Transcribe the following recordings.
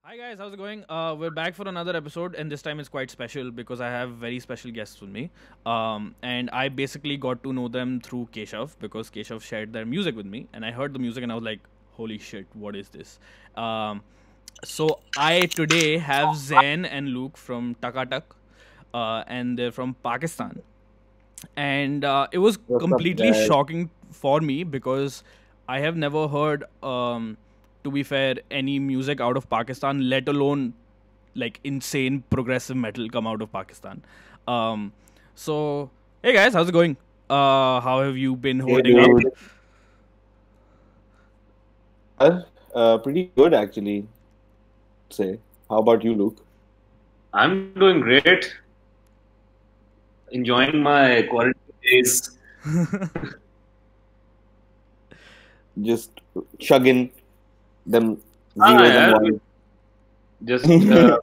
Hi guys, how's it going? We're back for another episode, and this time it's quite special because I have very special guests with me. And I basically got to know them through Keshav because Keshav shared their music with me, and I heard the music and I was like, "Holy shit, what is this?" Um, so I today have Zain and Luke from Takatak, and they're from Pakistan, and it was What's up, completely guys? shocking for me because I have never heard, to be fair, any music out of Pakistan, let alone like insane progressive metal come out of Pakistan. Um, so hey guys, how's it going? How have you been Hey, holding up? dude. Pretty good, actually, say. How about you, Luke? I'm doing great. Enjoying my quarantine days. Just chugging them Ah, zeros and yeah. ones. Just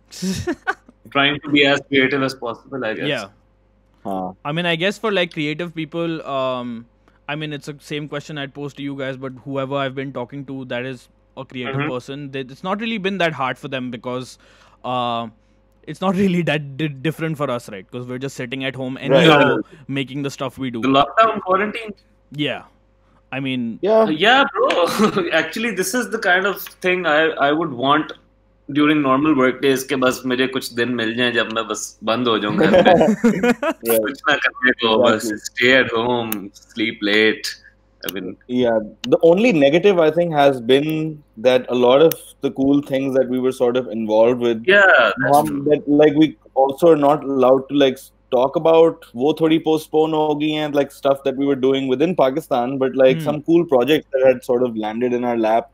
trying to be as creative as possible, I guess. Yeah, Huh. I mean, I guess for like creative people, I mean, it's the same question I'd pose to you guys, but whoever I've been talking to that is a creative Mm-hmm. person, it's not really been that hard for them because uh, it's not really that different for us, right? Because we're just sitting at home Right. anyhow, The, making the stuff we the do. lockdown quarantine. Yeah, I mean, Yeah. Yeah, bro. Actually, this is the kind of thing I would want during normal work days के बस मुझे कुछ दिन मिल जाएं जब मैं बस बंद हो जाऊं घर पे Yeah, कुछ ना करने को बस exactly. stay at home, sleep late. I mean, Yeah. The only negative, I think, has been that a lot of the cool things that we were sort of involved with, yeah, that's true. that like we also are not allowed to like talk about. वो थोड़ी postpone हो गई हैं, like stuff that we were doing within Pakistan, but like some cool projects that had sort of landed in our lap.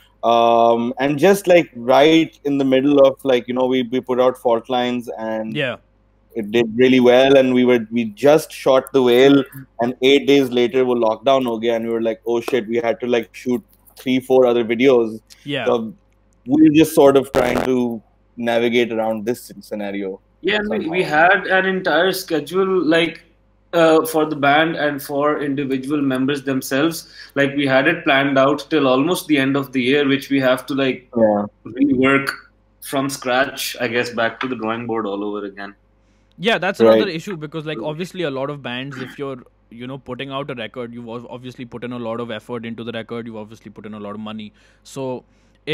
And just like right in the middle of like we put out Fault Lines and yeah, it did really well, and we just shot The Whale, and 8 days later we lockdown ho gaya, and we were like, oh shit, we had to like shoot 3-4 other videos. yeah, So we were just sort of trying to navigate around this scenario Yeah, and we somehow. had an entire schedule like for the band and for individual members themselves. Like we had it planned out till almost the end of the year, which we have to like Yeah. rework from scratch, I guess, back to the drawing board all over again. yeah. That's another Right. issue because like obviously a lot of bands, if you're putting out a record, you've obviously put in a lot of effort into the record. You've obviously put in a lot of money. So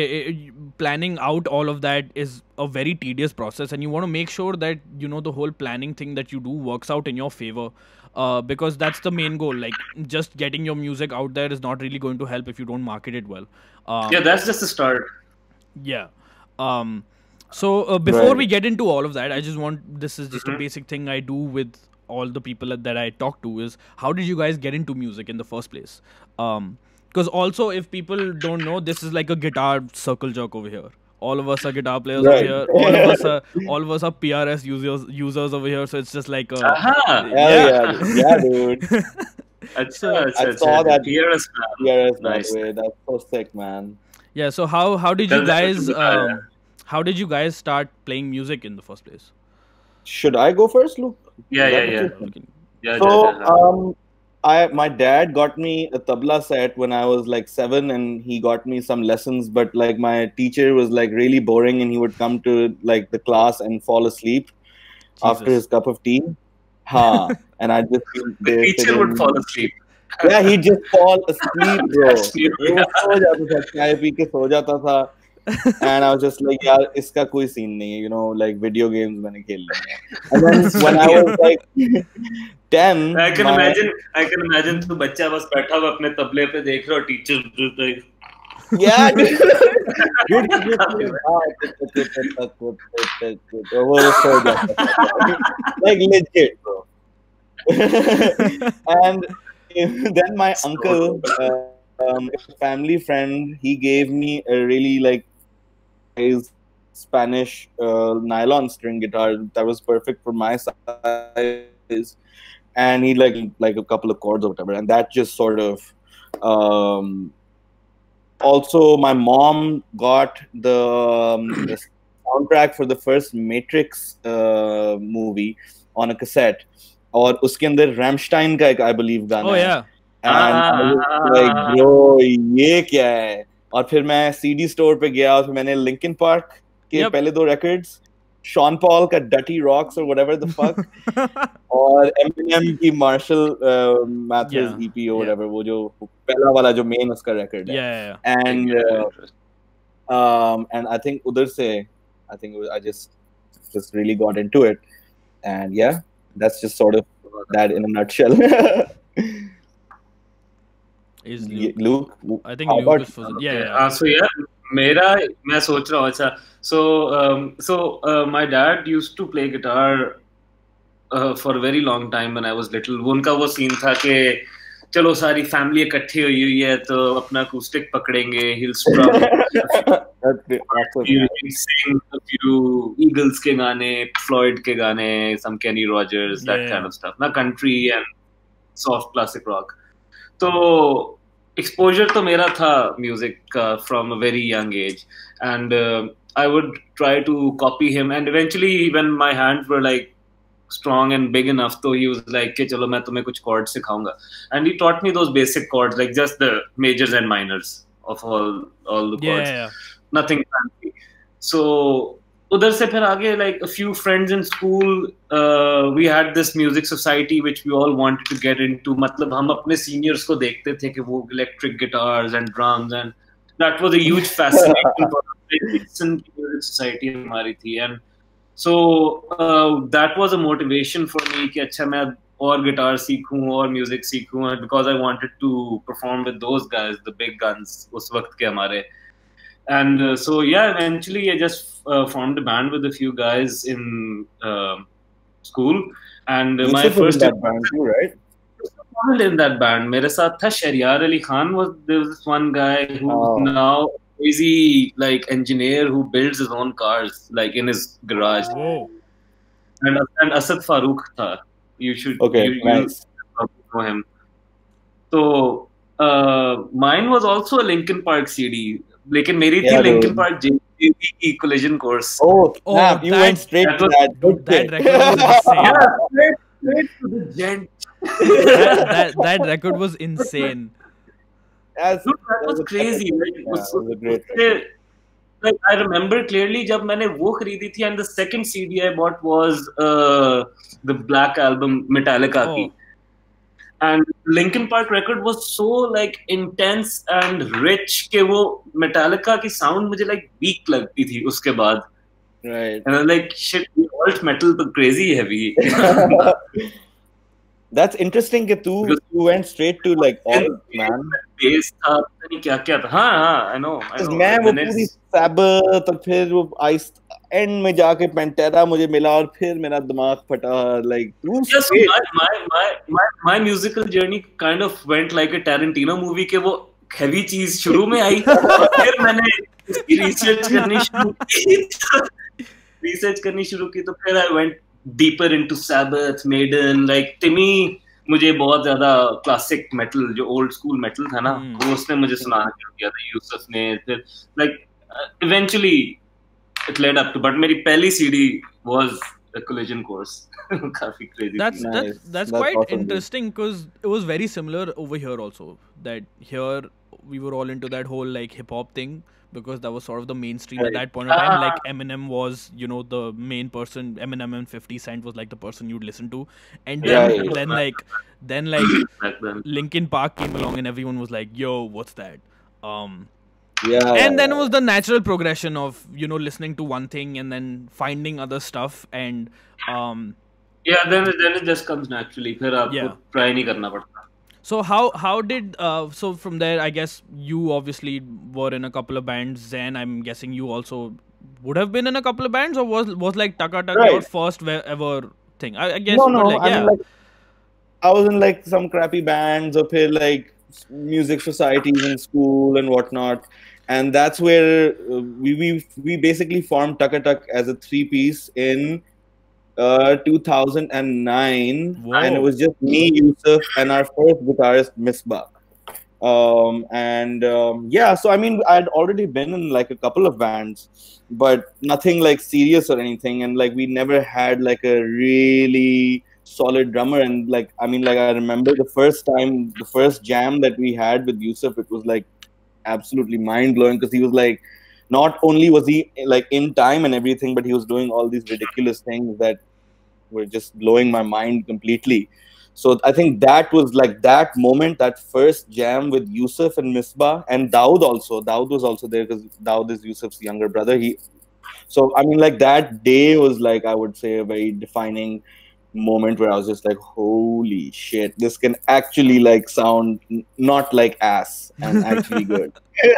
planning out all of that is a very tedious process, and you want to make sure that the whole planning thing that you do works out in your favor, because that's the main goal. Like just getting your music out there is not really going to help if you don't market it well. Yeah, that's just the start. Yeah. Um, so before we Right. get into all of that, I just want, this is just a Mhm. basic thing I do with all the people that I talk to, is how did you guys get into music in the first place? Because also, if people don't know, this is like a guitar circle jerk over here. All of us are guitar players over Right. here. All of us are PRS users over here. So it's just like Aha! Hell yeah. yeah. Yeah, dude. Acha, So acha, I acha, saw acha. that PRS fan. PRS, by Nice. the way. That's so sick, man. yeah. So how did you Tell that to guys Guitar. how did you guys start playing music in the first place? Should I go first, Luke? Yeah, Is yeah, that what yeah. you think? Okay. Yeah, So, yeah, yeah. my dad got me a tabla set when I was like 7, and he got me some lessons. But like my teacher was like really boring, and he would come to like the class and fall asleep after Jesus. his cup of tea. Ha! And I'd just be The there teacher would sitting. fall asleep. Yeah, he'd just fall asleep, bro. That's new. वो सो जाता था, चाय P के सो जाता था. And I was just like, यार इसका कोई scene नहीं है, like video games मैंने खेल लिए हैं. And then when I was like 10, I can my imagine तू बच्चा बस बैठा हुआ अपने तबले पे देख रहा हो teacher yeah, dude, dude, he just like, वो सो जाता था. Like legit, bro. And then my uncle, a family friend, he gave me a really like nice Spanish nylon string guitar that was perfect for my size, and he like a couple of chords or whatever, and that just sort of. Also, my mom got the soundtrack for the first Matrix movie on a cassette, और उसके अंदर Rammstein का एक I believe गाना Oh है, yeah. and I was like, bro, ये क्या है? और फिर मैं CD store पे गया और फिर मैंने Linkin Park के Yep. पहले 2 records, Sean Paul का Dirty Rocks or whatever the fuck, और Eminem की Marshall Mathers Yeah, EP or yeah. whatever, वो जो पहला वाला जो main उसका record है. Yeah. And I think उधर से I just really got into it, and yeah, that's just sort of that in a nutshell. Is Luke? I think how Luke about is for yeah. So yeah, मेरा मैं सोच रहा हूँ अच्छा. So my dad used to play guitar for a very long time when I was little. वो उनका वो scene था कि चलो सारी फैमिली इकट्ठी हुई है तो अपना अकूस्टिक पकड़ेंगे, he'll strum, he'll sing a few Eagles के गाने, Floyd के गाने, some Kenny Rogers, that kind of stuff, ना country and soft classic rock. तो exposure तो मेरा था music का from a very young age, and I would try to copy him, and eventually when my hands were like strong and big enough, so he was like कि चलो मैं तुम्हें कुछ chords सिखाऊंगा, and he taught me those basic chords, like just the majors and minors of all the chords. Nothing fancy. So उधर से फिर आगे, like a few friends in school, we had this music society which we all wanted to get into. मतलब हम अपने seniors को देखते थे कि वो electric guitars and drums, and that was a huge fascination for us. Music society हमारी थी, and so that was a motivation for me कि अच्छा मैं और guitar सीखूं और music सीखूं, because I wanted to perform with those guys, the big guns उस वक्त के हमारे. And so yeah, eventually I just formed a band with a few guys in school, and my first in that band too, right? in that band मेरे साथ था Shahriyar Ali Khan. There was this one guy who now crazy like engineer who builds his own cars like in his garage. Whoa. And Asad Farooq tha. You should nice. You know him. So mine was also a Linkin Park CD. लेकिन मेरी थी Linkin Park JCB Collision Course. Oh, you went straight to that. That record was insane. Yeah, straight to the gent. that record was insane. That was crazy. Like I remember clearly जब मैंने वो खरीदी थी, and the second CD I bought was the Black Album Metallica की. And Linkin Park record was so like intense and rich कि वो Metallica की sound मुझे like weak लगती थी उसके बाद. Right. And I was like, shit, alt metal तो crazy heavy. That's interesting कि you went straight to like alt, man. Bass था, पता नहीं क्या क्या था. हाँ, I know. मैं वो पूरी Sabbath और फिर वो Ice एंड में जाके पेंटेरा मुझे मिला और फिर मेरा दिमाग फटा. like yes, my musical journey kind of went like a Tarantino movie के वो heavy चीज शुरू में आई और फिर मैंने research करनी शुरू की तो फिर I went deeper into Sabbath, Maiden, like Timmy मुझे बहुत ज्यादा क्लासिक मेटल जो ओल्ड स्कूल मेटल था ना वो उसने मुझे सुनाना शुरू किया था, यूसुफ ने. फिर like eventually it led up to, but मेरी पहली CD was a Collision Course. काफी crazy. That's quite awesome, interesting because it was very similar over here also. That here we were all into that whole like hip hop thing because that was sort of the mainstream at that point of time. Like Eminem was, you know, the main person. Eminem and 50 Cent was like the person you'd listen to, and then Linkin Park came along and everyone was like, "Yo, what's that?" And then it was the natural progression of, you know, listening to one thing and then finding other stuff and then it just comes naturally. फिर आपको try नहीं करना पड़ता. So how did so from there I guess you obviously were in a couple of bands. Zen, I'm guessing you also would have been in a couple of bands, or was like Taka Taka your first ever thing? I guess no, I mean, like, I was in like some crappy bands or फिर like music societies in school and whatnot, and that's where we basically formed Taka Tak as a 3-piece in 2009. Whoa. And it was just me, Yusuf, and our first guitarist Misbah. So I mean I'd already been in like a couple of bands, but nothing like serious or anything, and like we never had like a really solid drummer. And like I mean like I remember the first jam that we had with Yusuf, it was like absolutely mind-blowing because he was like not only was he like in time and everything, but he was doing all these ridiculous things that were just blowing my mind completely. So I think that was like that moment, that first jam with Yusuf and Misbah and Daud also. Daud was also there because Daud is Yusuf's younger brother. So I mean, like that day was like, I would say, a very defining moment where I was just like, holy shit, this can actually like sound not like ass and actually good.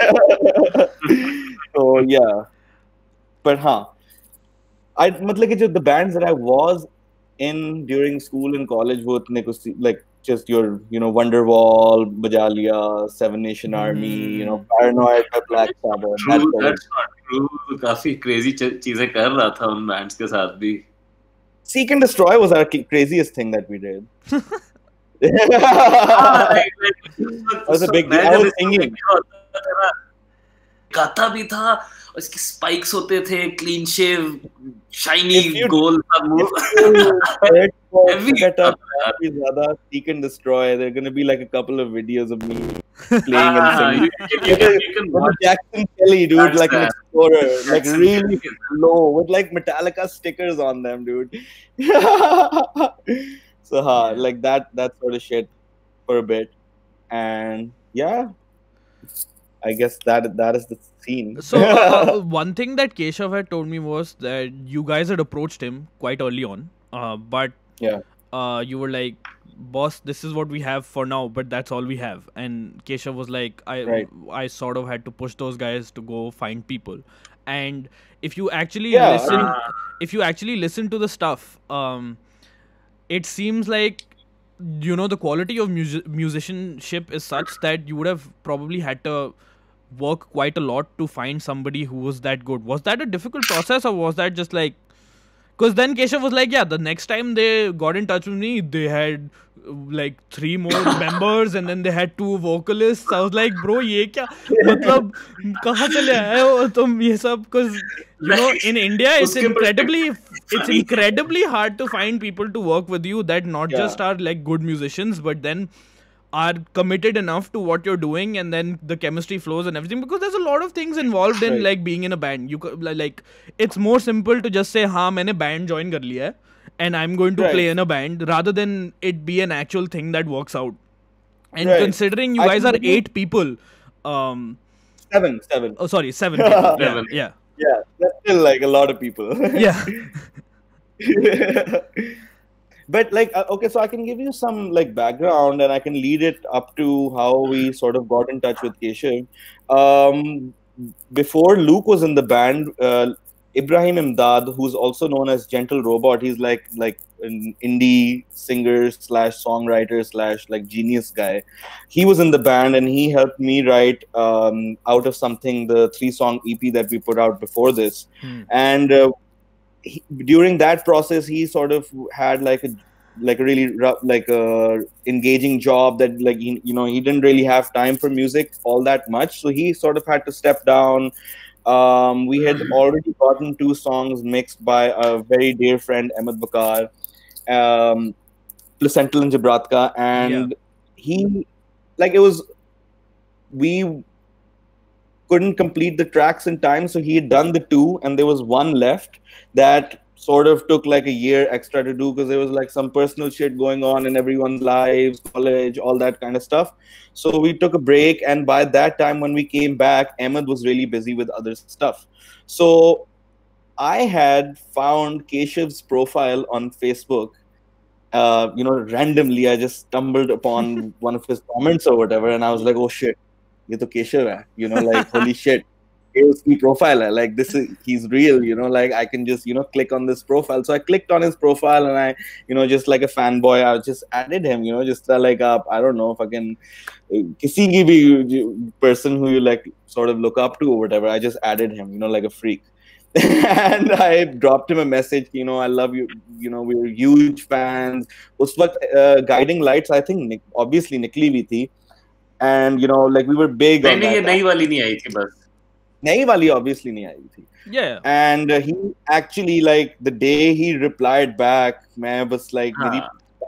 So yeah, but I मतलब the bands that I was in during school and college wo itne kuch like just your Wonderwall, Bajalia, Seven Nation Army, Paranoid by Black Sabbath. True, that's not true. काफी crazy चीजें कर रहा था उन bands के साथ भी. Seek and Destroy was our craziest thing that we did. That was a big deal. I was singing. गाता भी था, उसके spikes होते थे, clean shave, shiny goal move. Seek and Destroy. There are gonna be like a couple of videos of me playing and singing. You can watch Jackson Kelly, dude, like an explorer, like really low with like Metallica stickers on them, dude. So like that sort of shit for a bit, and yeah, I guess that is the scene. So one thing that Keshav had told me was that you guys had approached him quite early on, but yeah, you were like, boss, this is what we have for now, but that's all we have. And Keshav was like, I sort of had to push those guys to go find people. And if you actually listen to the stuff, it seems like the quality of musicianship is such that you would have probably had to work quite a lot to find somebody who was that good. Was that a difficult process, or was that just like, because then Keshav was like, yeah, the next time they got in touch with me, they had like 3 more members and then they had 2 vocalists. I was like, bro, ye kya? Matlab, kahan se le aaye ho tum ye sab? Because in India, it's incredibly hard to find people to work with you that not just are like good musicians, but then are committed enough to what you're doing, and then the chemistry flows and everything, because there's a lot of things involved in like being in a band. You like, it's more simple to just say, हाँ मैंने band join कर लिया है and I'm going to play in a band, rather than it be an actual thing that works out. And considering you guys are 8 people, 7. Oh, sorry, 7 people. Yeah, that's still like a lot of people. Yeah. But like, okay, so I can give you some like background, and I can lead it up to how we sort of got in touch with Keshav. Before Luke was in the band, Ibrahim Imdad, who's also known as Gentle Robot, he's like an indie singer / songwriter / like genius guy. He was in the band, and he helped me write out of something the 3-song EP that we put out before this. And during that process, he sort of had like a really rough, like a engaging job that like he didn't really have time for music all that much, so he sort of had to step down. We had already gotten 2 songs mixed by a very dear friend, Ahmed Bakar, Placental and Jabratka, and he like we couldn't complete the tracks in time, so he had done the 2, and there was 1 left that sort of took like a year extra to do, because there was like some personal shit going on in everyone's lives, college, all that kind of stuff. So we took a break, and by that time when we came back, Ahmed was really busy with other stuff. So I had found Keshav's profile on Facebook. Randomly I just stumbled upon one of his comments or whatever, and I was like, oh shit, ye to Keshav hai, like holy shit, here's the profile, like he's real, like I can just click on this profile. So I clicked on his profile, and I just like a fanboy, I just added him, just like I don't know if I can kisi ki bhi person who you like sort of look up to or whatever, I just added him, like a freak. And I dropped him a message, I love you, we were huge fans. Us waqt Guiding Lights, I think obviously nikli bhi thi, and like we were big on that. नई वाली नहीं आई थी बस. नई वाली obviously नहीं आई थी. Yeah. And he actually, like the day he replied back, मैं बस like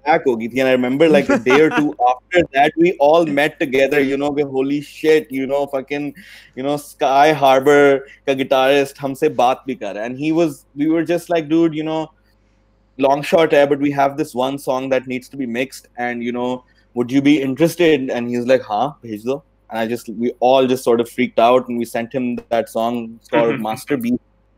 back ho gayi thi. And I remember like a day or two after that, we all met together, you know, holy shit, you know, fucking, you know, Sky Harbor ka guitarist humse baat bhi kar raha hai. And we were just like, dude, you know, long shot hai, but we have this one song that needs to be mixed, and you know, would you be interested? And he's like, हाँ, भेज दो. And we all just sort of freaked out, and we sent him that song. It's called Master Beat.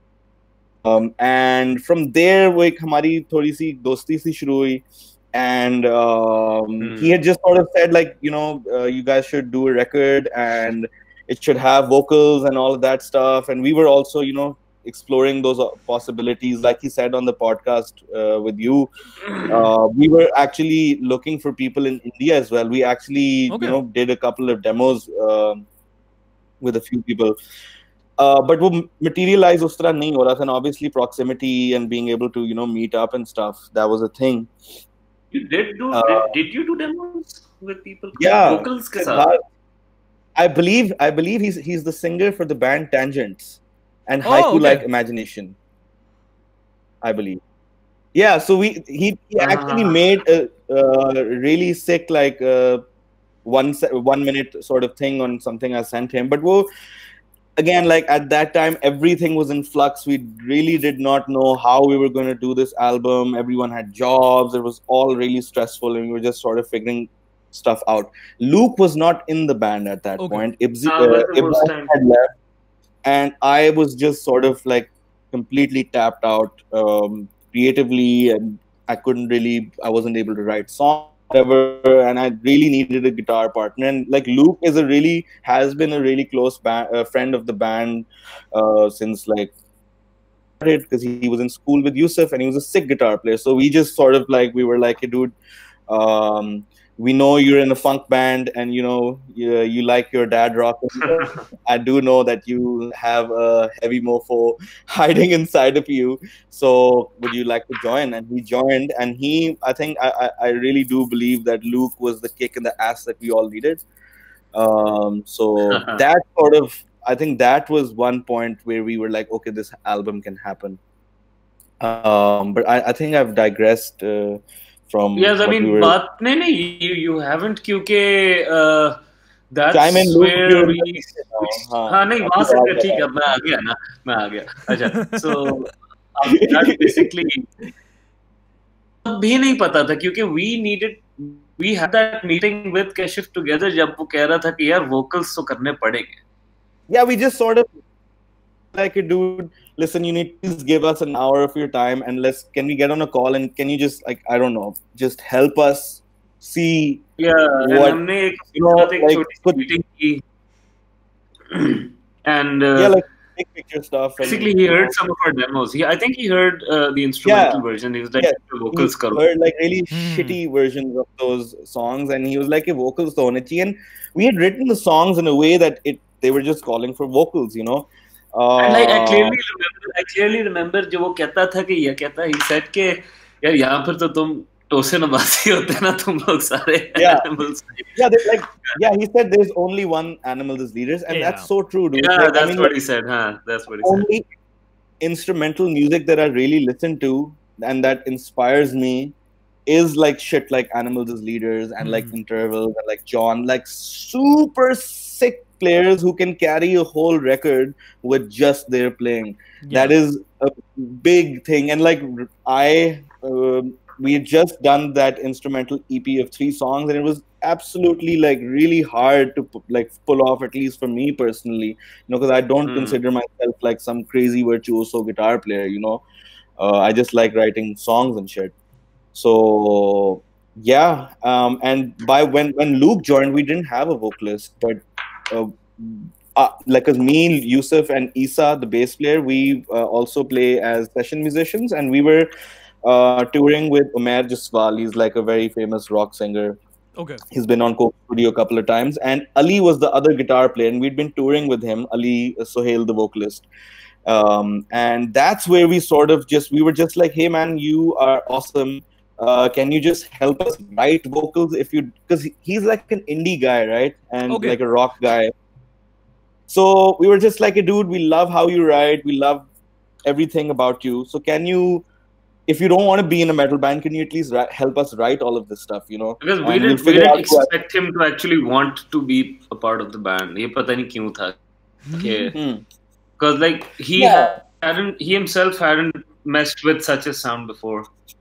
And from there, like, हमारी थोड़ी सी दोस्ती सी शुरू हुई. And he had just sort of said, like, you know, you guys should do a record, and it should have vocals and all of that stuff. And we were also, you know, exploring those possibilities. Like he said on the podcast with you, we were actually looking for people in India as well. We actually, you know, did a couple of demos with a few people. But वो materialize उस तरह नहीं हो रहा था. And obviously proximity and being able to, you know, meet up and stuff, that was a thing. You did you do demos with people? Yeah. Vocals के साथ? I believe he's the singer for the band Tangents and Haiku Like Imagination, I believe. Yeah, so he actually made a really sick, like 1 minute sort of thing on something I sent him. But again, like at that time, everything was in flux. We really did not know how we were going to do this album. Everyone had jobs. It was all really stressful, and we were just sort of figuring stuff out. Luke was not in the band at that point. Ibza had left, and I was just sort of like completely tapped out creatively, and I wasn't able to write songs, whatever, and I really needed a guitar partner. And like Luke has been a really close friend of the band since like, because he was in school with Yusuf, and he was a sick guitar player. So we just sort of like, we were like, hey, dude, we know you're in a funk band, and you know you like your dad rock. I do know that you have a heavy mofo hiding inside of you. So would you like to join? And he joined, and I think I really do believe that Luke was the kick in the ass that we all needed. So that sort of, I think that was one point where we were like, okay, this album can happen. But I think I've digressed. From yes, I mean, but you haven't, क्योंकि that's where we हाँ नहीं वहाँ से ठीक है मैं आ गया अच्छा so that basically भी नहीं पता था क्योंकि we had that meeting with Kashif together जब वो कह रहा था कि यार vocals तो करने पड़ेंगे. Yeah, we just sort of like, dude, listen, you need to just give us an hour of your time, and can we get on a call, and can you just, like, I don't know, just help us see what, हमने एक meeting की and yeah, like big picture stuff. Basically, he heard some of our demos. I think he heard the instrumental version. He was like, vocals karo. He heard like really shitty versions of those songs, and he was like, vocals to hone chahiye. And we had written the songs in a way that they were just calling for vocals, you know. And like I clearly remember जब वो कहता था कि ये कहता, he said कि यार यहाँ पर तो तुम टोसे नबासी होते ना तुम लोग सारे animals. He said there's only one animal as leaders, and that's so true, dude. Yeah, like, that's what he said. That's what he said. Only instrumental music that I really listen to and that inspires me is like shit like Animals as Leaders and like Intervals and like John, like super sick players who can carry a whole record with just their playing. That is a big thing. And like we had just done that instrumental EP of 3 songs, and it was absolutely like really hard to pull off, at least for me personally, you know, because I don't consider myself like some crazy virtuoso guitar player, you know. I just like writing songs and shit. So yeah, and when Luke joined, we didn't have a vocalist, but like as me, Yusuf, and Isa, the bass player, we also play as session musicians, and we were touring with Umair Jaswal. He's like a very famous rock singer. Okay. He's been on Coke Studio a couple of times, and Ali was the other guitar player, and we'd been touring with him, Ali Sohail, the vocalist. And that's where we were just like, hey man, you are awesome. Can you just help us write vocals because he's like an indie guy, right? And like a rock guy. So we were just like, dude, we love how you write. We love everything about you. So can you if you don't want to be in a metal band, can you at least help us write all of this stuff, you know? Because we And we'll didn't figure out who expect him to actually want to be a part of the band. ये पता नहीं क्यों था. Because like he himself hadn't messed with such a sound before.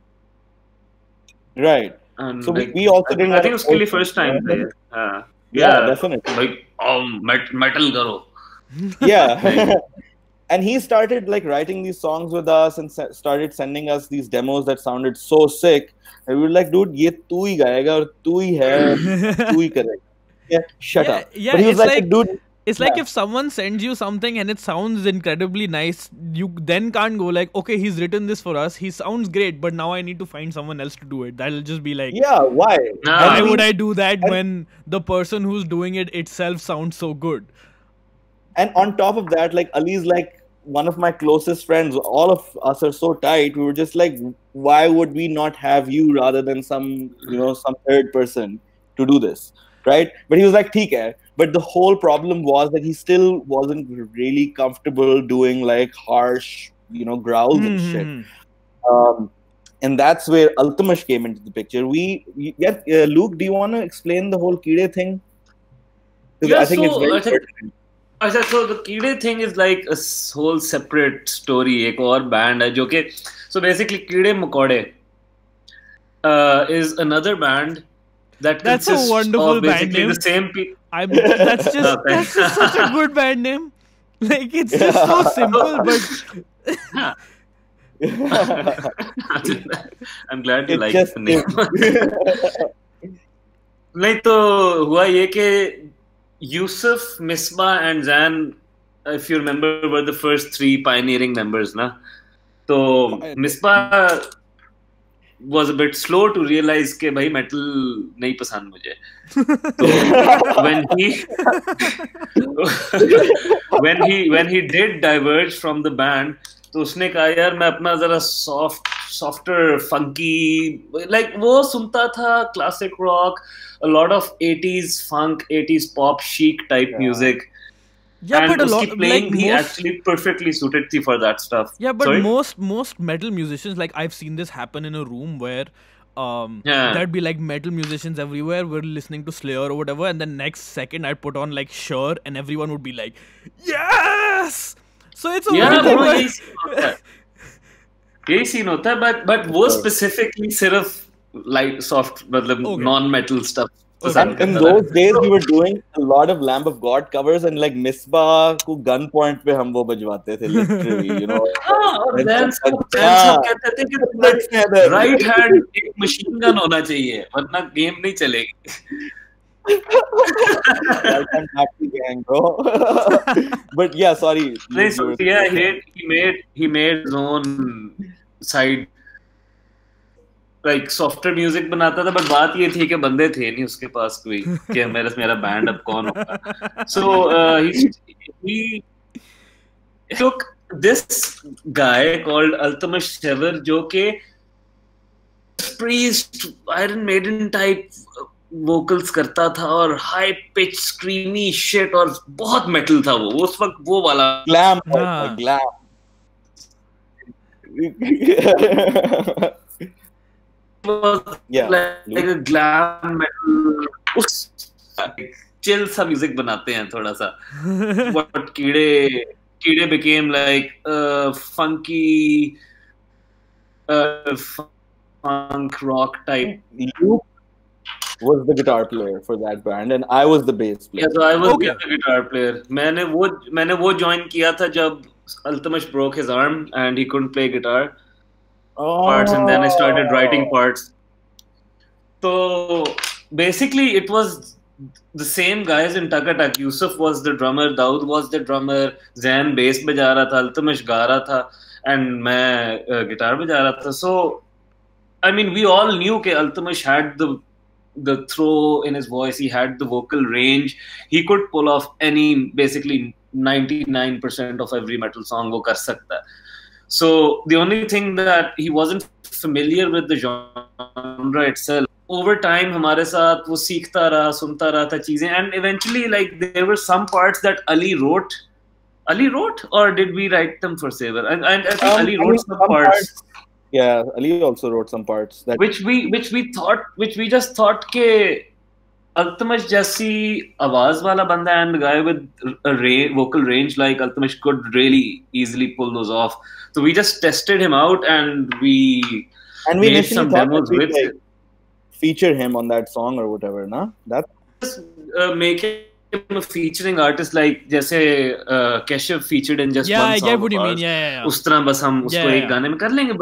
Right. And So like, we also didn't. I think it was really first time there. Yeah, definitely. Like metal karo. Yeah. And he started like writing these songs with us and started sending us these demos that sounded so sick. And we were like, dude, ये तू ही गाएगा और तू ही है, तू ही करेगा. Yeah, shut up. Yeah, but he was it's like, dude. It's like if someone sends you something and it sounds incredibly nice, you then can't go like, okay, he's written this for us. He sounds great, but now I need to find someone else to do it. That'll just be like, yeah, why? Why would I do that when the person who's doing it itself sounds so good? And on top of that, like Ali's like one of my closest friends. All of us are so tight. We were just like, why would we not have you rather than some third person to do this, right? But he was like, "ठीक है." But the whole problem was that he still wasn't really comfortable doing like harsh, growls and shit. And that's where Altamash came into the picture. Luke, do you want to explain the whole Kide thing? Yeah, I think it's very pertinent. So the Kide thing is like a whole separate story. एक और band है जो कि so basically Kide Makode is another band that that's consists a wonderful of basically band name. the same people. That's just such a good band name. Like it's just so simple, but I'm glad you like the name. नहीं तो हुआ ये कि Yusuf, Misbah and Zan, if you remember, were the first 3 pioneering members, na? So Misbah was a bit slow to realize कि भाई metal नहीं पसंद मुझे. So when he did diverge from the band, तो उसने कहा यार मैं अपना जरा softer, funky, like वो सुनता था classic rock, a lot of 80s funk, 80s pop chic type music. Yeah, and but a lot playing like he most, actually perfectly suited thee for that stuff. Yeah, but Sorry? most metal musicians, like I've seen this happen in a room where there'd be like metal musicians everywhere. We're listening to Slayer or whatever, and then next second I'd put on like Sure, and everyone would be like, yes. So it's a weird thing. यही scene होता है, but वो specifically सिर्फ light soft मतलब non-metal stuff. And in those days, we were doing a lot of Lamb of God covers, and like Misbah को gunpoint पे हम वो बजवाते थे, literally, you know. और then सब कहते थे कि right hand एक machine gun होना चाहिए, वरना game नहीं चलेगी. Right hand happy gang, bro. But yeah, sorry. So yeah, he made his own side. Like softer music बनाता था, but बात ये थी कि बंदे थे नहीं उसके पास कोई कि मेरा बैंड अब कौन होगा. So he took this guy called Altamash Sever जो कि priest Iron Maiden type vocals करता था और high pitch screamy shit और बहुत metal था वो उस वक्त वो वाला glam. like a glam metal chill सा music बनाते हैं थोड़ा सा. What Kide became like funky funk rock type. Luke was the guitar player for that band and I was the bass player. Yeah, so I was the guitar player. मैंने वो join किया था जब Altamash broke his arm and he couldn't play guitar. Parts, and then I started writing parts. So basically it was the same guys in Takatak. Yusuf was the drummer, Daud was the drummer, Zain bass बजा रहा था, Altamash गा रहा था, and मैं guitar बजा रहा था. So I mean we all knew that Altamash had the throw in his voice, he had the vocal range, he could pull off any basically 99% of every metal song वो कर सकता है. So the only thing that he wasn't familiar with the genre itself. Over time, हमारे साथ वो सीखता रहा, सुनता रहा था चीजें, and eventually, like there were some parts that Ali wrote. Ali wrote, or did we write them for Sever? And I think Ali wrote some parts. Yeah, Ali also wrote some parts that. which we just thought ke Altamash जैसी आवाज वाला बंदा and a guy with a vocal range like Altamash could really easily pull those off. So we just tested him out and we And we made initially some thought that demos we'd with like it. feature him on that song or whatever, na? That Just make him a featuring artist like जैसे Keshav featured in just Yeah, one I song get what of you mean. ours. Yeah. उस तरह बस हम उसको Yeah, एक गाने में कर लेंगे,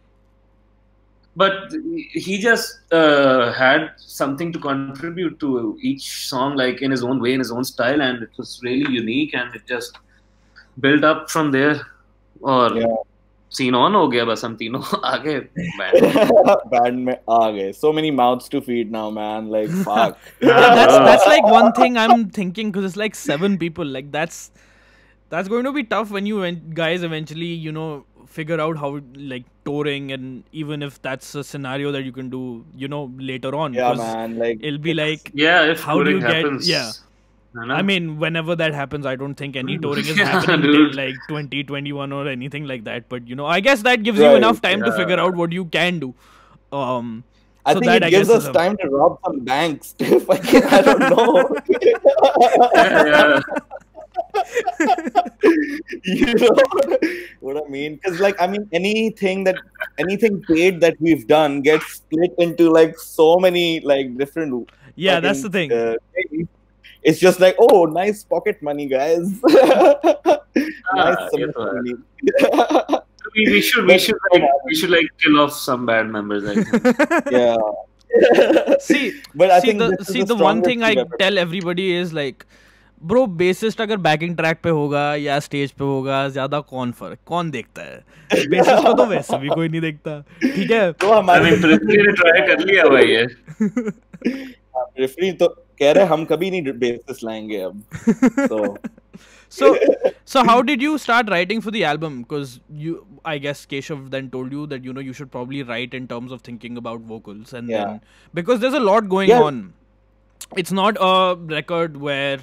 but he just had something to contribute to each song, like in his own way, in his own style, and it was really unique, and it just built up from there. और yeah. scene on हो गया, बस हम तीनों आगे band. Band में आ गए. So many mouths to feed now, man. Like fuck. Yeah, that's like one thing I'm thinking, because it's like 7 people. Like that's going to be tough when you guys eventually, you know, figure out how like touring, and even if that's a scenario that you can do, you know, later on. Yeah, 'cause man. Like it'll be like, Yeah, if how do touring you get? happens, Yeah. है ना? I mean, whenever that happens, I don't think any touring is Yeah, happening till dude. like 2021 or anything like that. But you know, I guess that gives you Right, enough time to yeah. figure out what you can do. I So think that, it I gives guess, us is a- time to rob some banks. Fucking, I don't know. Yeah. You know what I mean? Because like I mean, anything paid that we've done gets split into like so many like different. Yeah, that's the fucking, thing. things. It's just like, oh, nice pocket money, guys. Nice ये तो है. money. We should like kill off some band members, I think. Yeah. See, But I see think the this is the one strongest thing I we've ever tell everybody is like, bro bassist अगर backing track पे होगा या stage पे होगा, ज्यादा कौन देखता है? बेसिस्ट को तो वैसे भी कोई नहीं देखता, ठीक है? तो हमारे ने ट्राई कर लिया भाई ये. रेफरी तो कह रहे हम कभी नहीं बेसिस लाएंगे अब. So how did you start writing for the album? Because I guess Keshav then told you that, you know, you should probably write in terms of thinking about vocals, and then because there's a lot going on. It's not a record where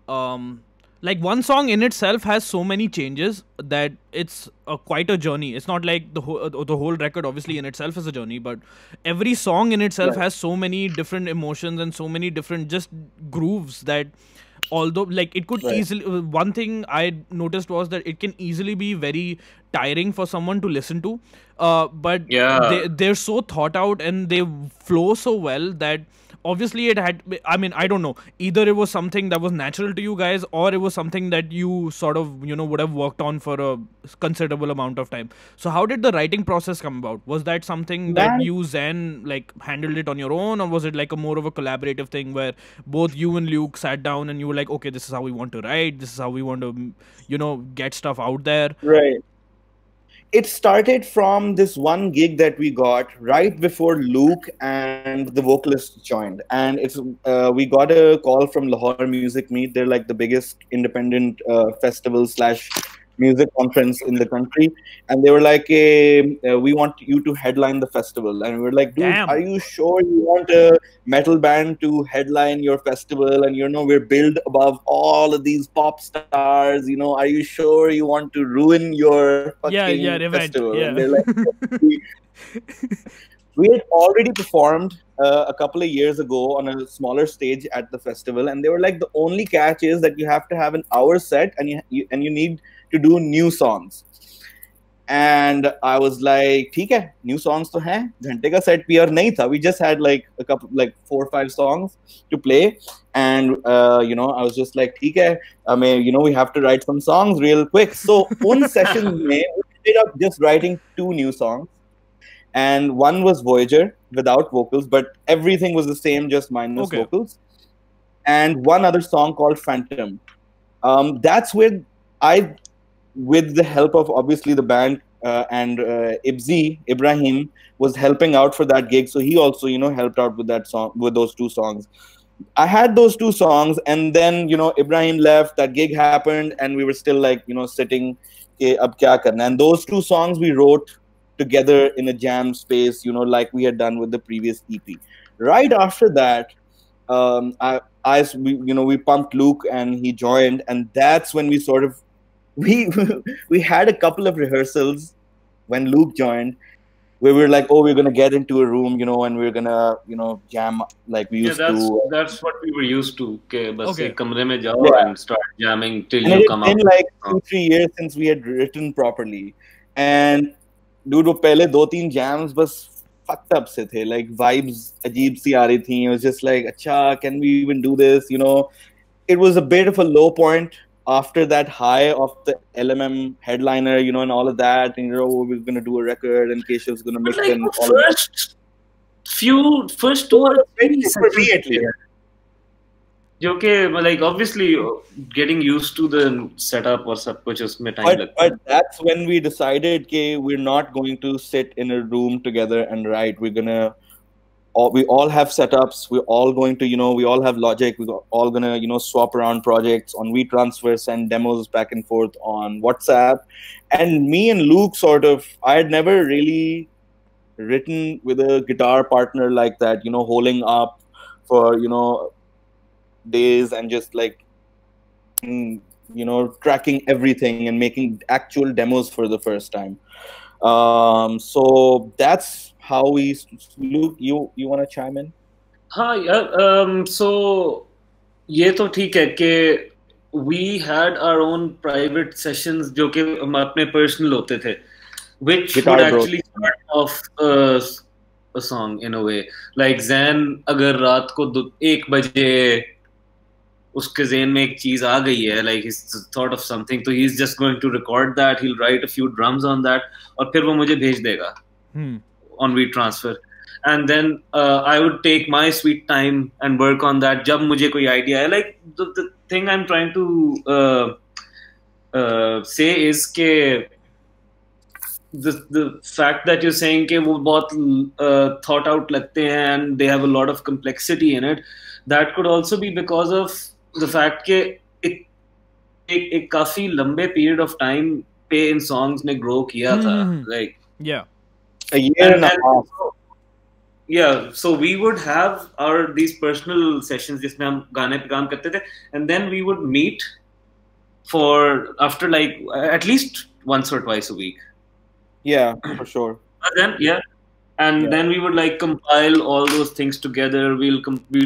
like one song in itself has so many changes that it's quite a journey. It's not like the whole record obviously in itself is a journey, but every song in itself has so many different emotions and so many different just grooves that, although like it could easily, one thing I noticed was that it can easily be very tiring for someone to listen to, but they're so thought out and they flow so well that obviously it had, I mean, I don't know, either it was something that was natural to you guys, or it was something that you sort of, you know, would have worked on for a considerable amount of time. So how did the writing process come about? Was that something that you, Zen, like handled it on your own, or was it like a more of a collaborative thing where both you and Luke sat down and you were like, okay, this is how we want to write, this is how we want to, you know, get stuff out there? Right. It started from this one gig that we got right before Luke and the vocalist joined, and it's we got a call from Lahore Music Meet. They're like the biggest independent festival / music conference in the country, and they were like, hey, we want you to headline the festival. And we were like, dude, Damn. are you sure you want a metal band to headline your festival? And, you know, we're built above all of these pop stars, you know, are you sure you want to ruin your fucking festival? Yeah. And they're like, we had already performed a couple of years ago on a smaller stage at the festival, and they were like, the only catch is that you have to have an hour set, and you need to do new songs. And I was like, ठीक है, new songs तो हैं, घंटे का set PR नहीं था. We just had like a couple, like 4 or 5 songs to play, and you know, I was just like, ठीक है, I mean, you know, we have to write some songs real quick. So उन sessions में we ended up just writing 2 new songs, and one was Voyager without vocals, but everything was the same, just minus vocals, and one other song called Phantom. That's where I, with the help of obviously the band and Ibzi, Ibrahim, was helping out for that gig. So he also, you know, helped out with that song, with those 2 songs. I had those 2 songs, and then, you know, Ibrahim left, that gig happened, and we were still like, you know, sitting, ab kya karna? And those 2 songs we wrote together in a jam space, you know, like we had done with the previous EP. Right after that, we pumped Luke and he joined, and that's when we sort of, we had a couple of rehearsals when Luke joined, where we were like, oh, we're gonna get into a room, and we're gonna, jam like we Yeah, used to. that's what we were used to. के बस Okay. एक कमरे में जाओ Yeah. and start jamming till And you it come had been out. like 2-3 years since we had written properly. And dude, वो पहले 2-3 jams बस fucked up से थे. Like vibes अजीब सी आ रही थी. It was just like, अच्छा, can we even do this? It was a bit of a low point after that high of the LMM headliner, and all of that. And we're gonna do a record, and Keshav's gonna But mix like in the all of that. first 2 or 3 For me at least. जो कि like obviously getting used to the setup और सब कुछ उसमें time लगता है. But that's when we decided that we're not going to sit in a room together and write. We all have setups. We're all going to, we all have Logic. We're all gonna, swap around projects on WeTransfer, send demos back and forth on WhatsApp. And me and Luke I had never really written with a guitar partner like that, holding up for, days and just like, tracking everything and making actual demos for the first time. So that's how we. Luke, you want to chime in? हाँ यार, so ये तो ठीक है कि we had our own private sessions जो कि हम अपने personal होते थे, which Guitar would bros. actually start off a song in a way. Like Zain अगर रात को 1 बजे उसके ज़हन में एक चीज आ गई है, like he's thought of something, so he's just going to record that, he'll write a few drums on that और फिर वो मुझे भेज देगा on WeTransfer. And then I would take my sweet time and work on that जब मुझे कोई idea है. Like the thing I'm trying to say is के the fact that you're saying कि वो बहुत thought out लगते हैं and they have a lot of complexity in it, that could also be because of the fact कि एक काफी लंबे period of time पे इन songs ने grow किया था. Like yeah, a year and a half. Yeah, so we would have these personal sessions जिसमें हम गाने पे काम करते थे, and then we would meet for after like at least once or twice a week. Yeah, for sure. And then we would like compile all those things together. We'd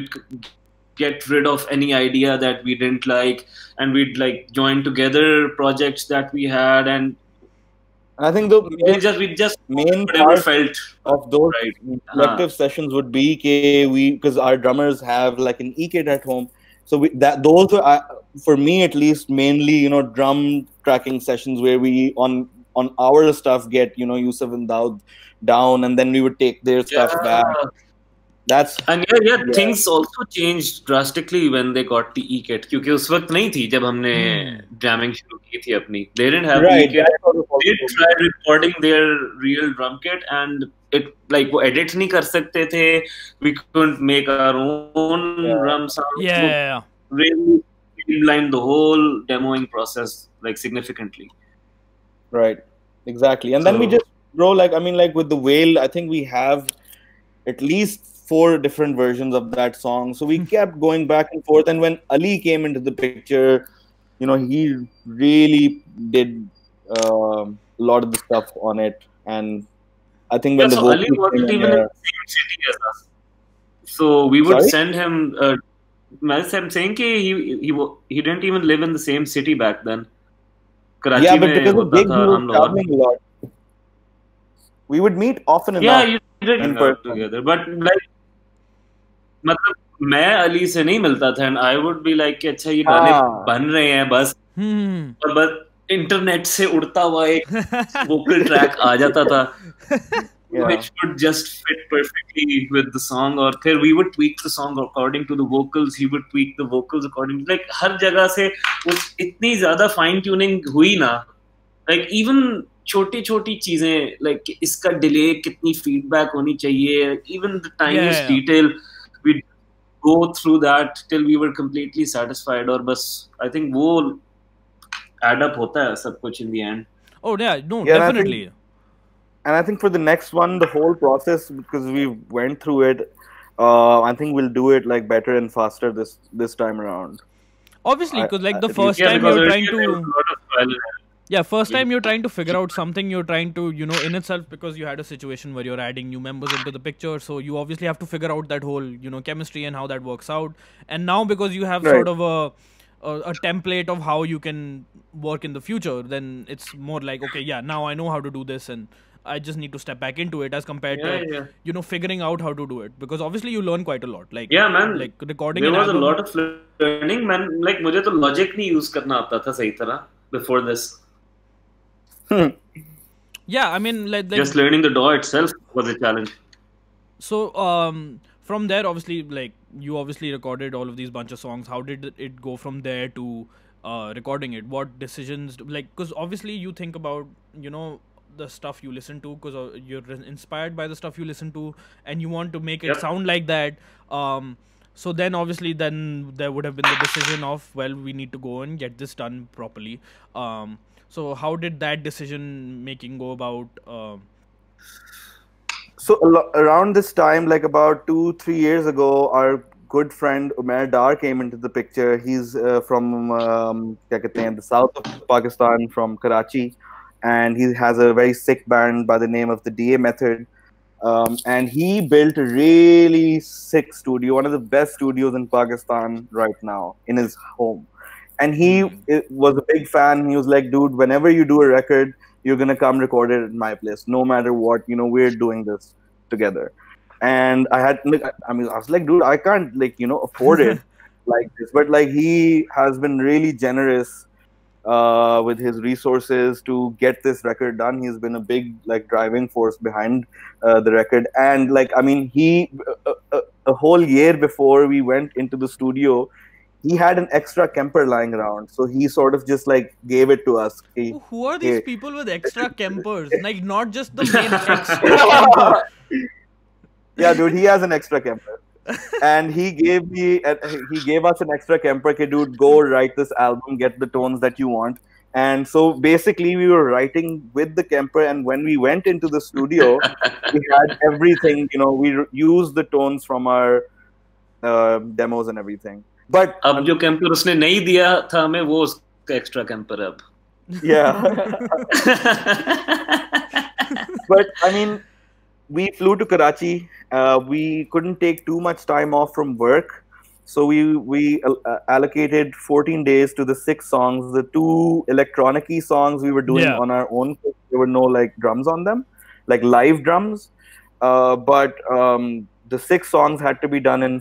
get rid of any idea that we didn't like, and we'd like join together projects that we had, and I think the we just main whatever part felt of those right. collective sessions would be because our drummers have like an e-kit at home, so those were for me at least mainly drum tracking sessions where we on our stuff get Yusuf and Daud down, and then we would take their stuff back. And things also changed drastically when they got the e-kit, क्योंकि उस वक्त नहीं थी जब हमने jamming शुरू की थी अपनी. They didn't have the e-kit. They tried recording their real drum kit, and it like वो edit नहीं कर सकते थे. We couldn't make our own drum sounds. Yeah. Really streamlined the whole demoing process like significantly. Right. Exactly. And then we just like with the Whale, I think we have at least 4 different versions of that song. So we kept going back and forth. And when Ali came into the picture, he really did a lot of the stuff on it. And I think when Ali wasn't even in the same city as us. So we would send him. I'm saying he didn't even live in the same city back then. Karachi yeah, but because of Big, we were traveling a lot. We would meet often enough. Yeah, you did hang out together. But like, मतलब मैं अली से नहीं मिलता था, and I would be like कि अच्छा ये गाने बन रहे हैं बस, और बस इंटरनेट से उड़ता हुआ एक vocal track आ जाता था, which would just fit perfectly with the song. और फिर we would tweak the song according to the vocals. He would tweak the vocals according to like हर जगह से इतनी ज़्यादा fine tuning हुई ना, like even छोटी चीजें like इसका delay कितनी feedback होनी चाहिए, even the tiniest detail, we go through that till we were completely satisfied. और बस I think वो add up होता है सब कुछ in the end. Oh yeah, no, definitely. And I think for the next one, the whole process, because we went through it, I think we'll do it like better and faster this time around. Obviously, because like the first time you were trying to. Yeah, first time you're trying to figure out something, you're trying to, in itself, because you had a situation where you're adding new members into the picture, so you obviously have to figure out that whole, chemistry and how that works out. And now because you have Right. sort of a template of how you can work in the future, then it's more like, okay, yeah, now I know how to do this, and I just need to step back into it, as compared Yeah. to, figuring out how to do it, because obviously you learn quite a lot. Like, Yeah, man. like recording There an was a album. lot of learning, man. Like मुझे तो logic नहीं use करना आता था सही तरह before this. Yeah, I mean, like Just learning the DAW itself was a challenge. so from there, obviously, like, you obviously recorded all of these bunch of songs. How did it go from there to recording it? What decisions, like, because obviously you think about, the stuff you listen to, because you're inspired by the stuff you listen to, and you want to make it Yep. sound like that. So then obviously then there would have been the decision of, well, we need to go and get this done properly. So how did that decision making go about? So around this time, like about 2-3 years ago, our good friend Umair Dar came into the picture. He's from क्या कहते हैं, the south of Pakistan, from Karachi, and he has a very sick band by the name of the DA Method. And he built a really sick studio, one of the best studios in Pakistan right now, in his home. And he was a big fan. He was like, dude, whenever you do a record, you're going to come record it at my place, no matter what, we're doing this together. And I was like, dude, I can't, like, afford it like this. But like, he has been really generous with his resources to get this record done. He's been a big, like, driving force behind the record. And like, I mean, he a whole year before we went into the studio, he had an extra Kemper lying around, so he sort of just like gave it to us. Who are these people with extra Kempers? Like, not just the main extra Kemper. Yeah, dude, he has an extra Kemper. And he gave us an extra Kemper. Okay, dude, go write this album, get the tones that you want. And so basically we were writing with the Kemper, and when we went into the studio, we had everything, we used the tones from our demos and everything. But अब जो camper उसने नहीं दिया था हमें, वो उसका extra camper अब. Yeah. But I mean, we flew to Karachi. We couldn't take too much time off from work, so we allocated 14 days to the 6 songs. The 2 electronic-y songs we were doing on our own. There were no like drums on them, like live drums. But the 6 songs had to be done in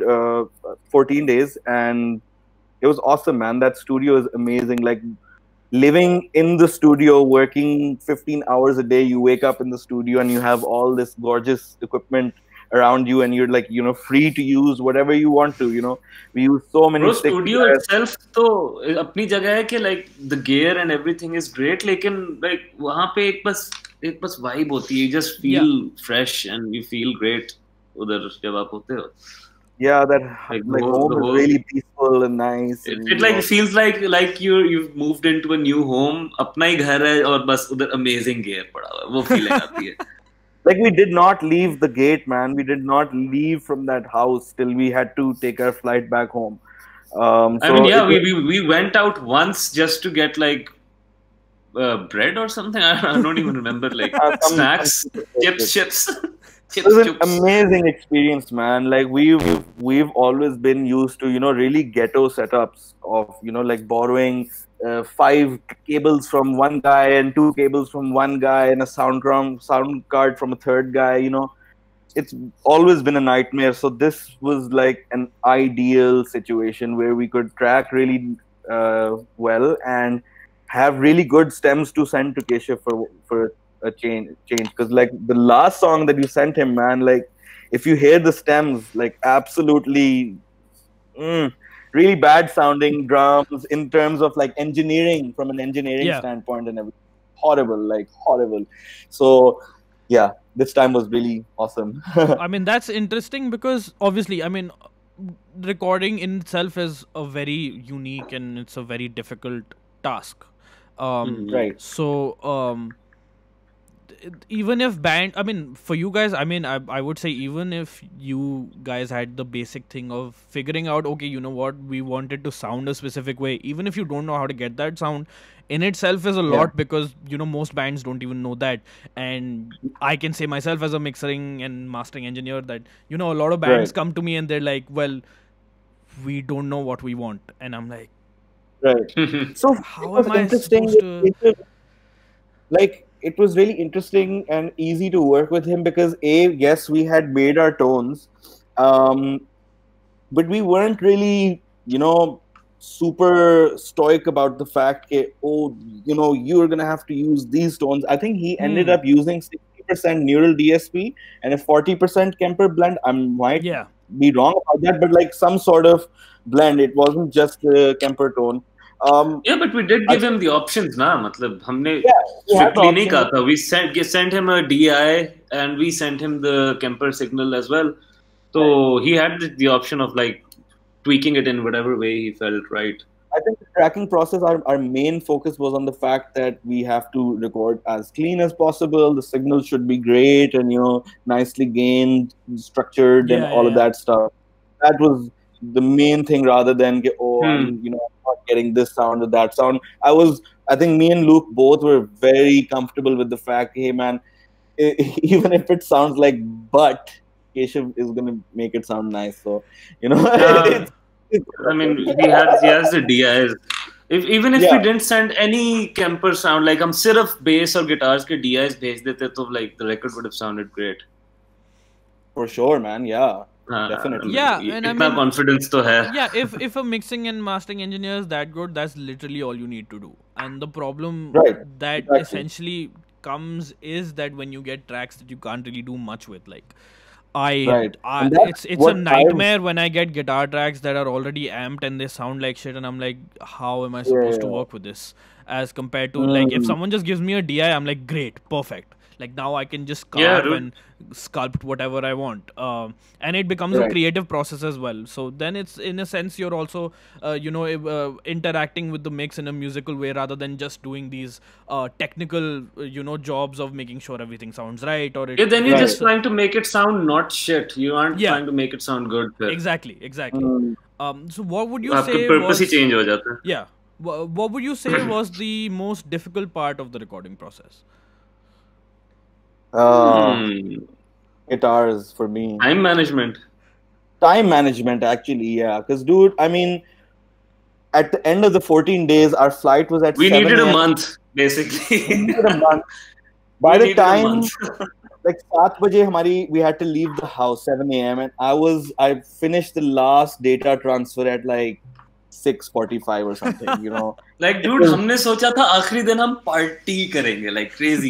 14 days, and it was awesome, man. That studio is amazing. Like, living in the studio, working 15 hours a day, you wake up in the studio and you have all this gorgeous equipment around you, and you're like, free to use whatever you want to. We use so many. Bro, studio itself तो अपनी जगह है कि like the gear and everything is great, लेकिन like वहाँ पे एक बस vibe होती है. You just feel fresh and you feel great उधर जब आप होते हो. Yeah, that like home is really peaceful and nice. It like feels like you've moved into a new home. अपना ही घर है और बस उधर amazing gear पड़ा हुआ है. वो feeling आती है. Like, we did not leave the gate, man. We did not leave from that house till we had to take our flight back home. I mean, yeah, we went out once just to get like bread or something. I don't even remember, like snacks, chips. It was an amazing experience, man. Like, we've always been used to, really ghetto setups of, like borrowing 5 cables from one guy and 2 cables from one guy and a sound card from a third guy. It's always been a nightmare. So this was like an ideal situation where we could track really well and have really good stems to send to Keshav for a change. Because like the last song that you sent him, man, like if you hear the stems, like absolutely really bad sounding drums in terms of like engineering, from an engineering standpoint and everything. Horrible. So yeah, this time was really awesome. I mean, that's interesting because obviously, I mean, recording in itself is a very unique and it's a very difficult task. Right. So even if band, I mean, for you guys, I mean, I would say even if you guys had the basic thing of figuring out, okay, you know what, we wanted to sound a specific way, even if you don't know how to get that sound, in itself is a lot, because you know most bands don't even know that. And I can say myself as a mixing and mastering engineer that, you know, a lot of bands come to me and they're like, well, we don't know what we want, and I'm like, right. So how it was am I interesting. supposed to? Like it was really interesting and easy to work with him because yes, we had made our tones, but we weren't really, you know, super stoic about the fact that, oh, you know, you're gonna have to use these tones. I think he ended up using 60% neural DSP and a 40% Kemper blend. I might be wrong about that, but like some sort of blend. It wasn't just the Kemper tone. Yeah, but we did give him the options, na. मतलब हमने we had the strictly नहीं option. कहा था. We sent him a DI and we sent him the Kemper signal as well. So he had the option of like tweaking it in whatever way he felt right. I think the tracking process, our main focus was on the fact that we have to record as clean as possible. The signal should be great and, you know, nicely gained, structured, and all of that stuff. That was the main thing, rather than I'm, you know, not getting this sound or that sound. I think me and Luke both were very comfortable with the fact, hey man, even if it sounds like butt, Keshav is gonna make it sound nice. So, you know, I mean, he has the DIs. Even if we didn't send any Kemper sound, like हम सिर्फ bass और guitars के DIs भेज देते, तो like the record would have sounded great. For sure, man. Yeah. Definitely. Yeah, and I mean, confidence to hai. Yeah, if a mixing and mastering engineer is that good, that's literally all you need to do. And the problem that essentially comes is that when you get tracks that you can't really do much with, like it's a nightmare when I get guitar tracks that are already amped and they sound like shit, and I'm like, how am I supposed to work with this? As compared to like if someone just gives me a DI, I'm like, great, perfect. Like now I can just carve and sculpt whatever I want, and it becomes a creative process as well. So then it's, in a sense, you're also interacting with the mix in a musical way rather than just doing these technical jobs of making sure everything sounds right. Or then you're just trying to make it sound not shit. You aren't trying to make it sound good. Exactly. So what would you say purpose he change हो जाता है. Yeah. What would you say was the most difficult part of the recording process? Guitars for me. Time management, actually, yeah. Because, dude, I mean, at the end of the 14 days, our flight was at 7 We needed a month, basically. We needed a month. By the time, like 7 baje, we had to leave the house, 7 a.m. And I finished the last data transfer at like 6:45 or something, you know. Like, dude, हमने सोचा था आखिरी दिन हम party करेंगे, like crazy.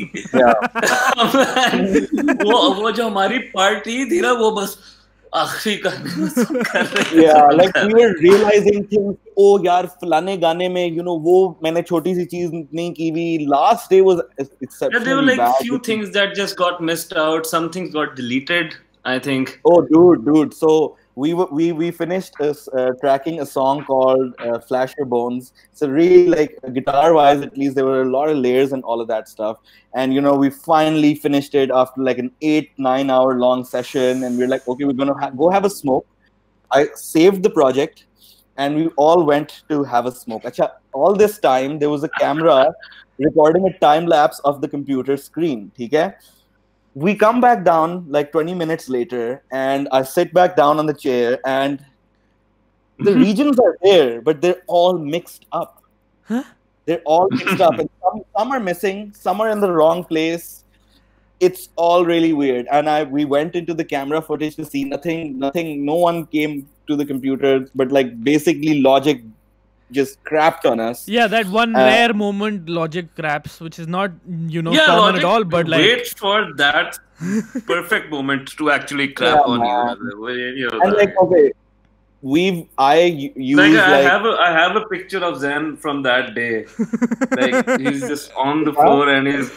वो जो हमारी पार्टी थी ना, वो बस आखिरी कर रहे. Yeah, like we were realizing things. Oh, यार, फलाने गाने में, you know, वो मैंने छोटी सी चीज नहीं की भी. Last day was exceptionally bad. There were like few things that just got missed out. Some things got deleted, I think. Oh, dude. So we finished tracking a song called Flash Your Bones. So really, like, guitar wise, at least, there were a lot of layers and all of that stuff. And, you know, we finally finished it after like an 8-9 hour long session. And we're like, okay, we're going to go have a smoke. I saved the project and we all went to have a smoke. Achha, all this time, there was a camera recording a time lapse of the computer screen. Okay? We come back down like 20 minutes later, and I sit back down on the chair, and the regions are there, but they're all mixed up. Huh? They're all mixed up, and some are missing, some are in the wrong place. It's all really weird. And we went into the camera footage to see nothing. No one came to the computer, but like basically Logic just crapped on us. Yeah, that one rare moment Logic craps, which is not, common Logic at all, but like wait for that perfect moment to actually crap on you. And like, okay, I have a picture of Zen from that day. Like, he's just on the floor and he's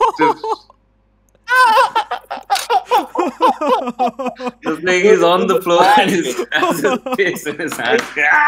just like he's on the floor and he has his face in his hands.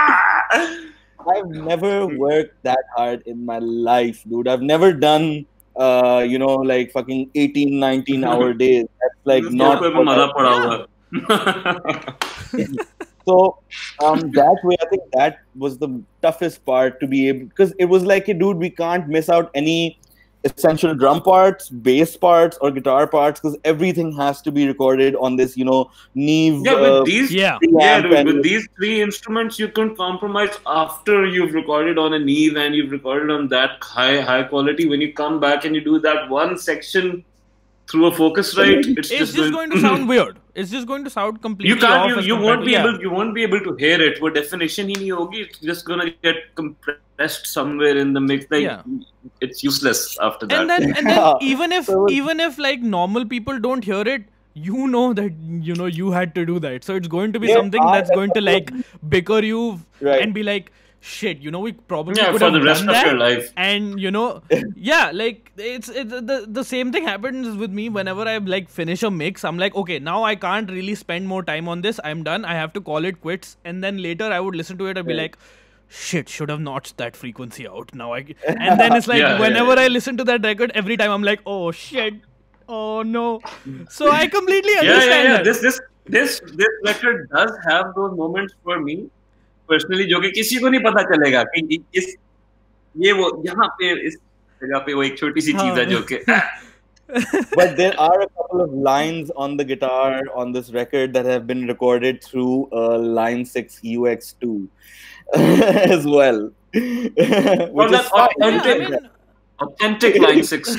I've never worked that hard in my life, dude. I've never done like fucking 18, 19-hour days. That's like not. उसके ऊपर मजा पड़ा Yeah. हुआ है. So that way, I think that was the toughest part to be able, because it was like, dude, we can't miss out any essential drum parts, bass parts, or guitar parts, because everything has to be recorded on this, Neve. Yeah, with these, Yeah. dude, and- with these three instruments, you can compromise after you've recorded on a Neve and you've recorded on that high quality. When you come back and you do that one section through a Focusrite, it's It's just going to sound weird. It's just going to sound completely You can't. off. as You compared won't to- be yeah. able. You won't be able to hear it. वो definition ही नहीं होगी. It's just gonna get compressed somewhere in the mix. Like Yeah. it's useless after that. And then Yeah. even if like normal people don't hear it, you know that you had to do that, so it's going to be Yeah, something that's going to like bicker you Right. and be like, shit, we probably Yeah, could for have the rest done of that. your life. And yeah, like it's the same thing happens with me whenever I like finish a mix. I'm like, okay, now I can't really spend more time on this. I'm done. I have to call it quits. And then later I would listen to it and be like, shit, should have notched that frequency out. And then it's like, Yeah, whenever yeah. I listen to that record, every time I'm like, oh shit, oh no. So I completely Yeah, understand yeah. that. This record does have those moments for me personally, जो कि किसी को नहीं पता चलेगा कि ये वो यहाँ पे इस जगह पे वो एक छोटी सी चीज है जो कि But there are a couple of lines on the guitar on this record that have been recorded through Line 6 UX2 as well. Which that is fine. authentic- authentic Line 6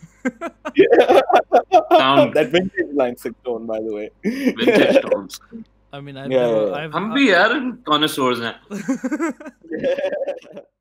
sound, That vintage Line 6 tone, by the way. vintage tones. I mean, Yeah, yeah. I've हम भी यार connoisseurs हैं.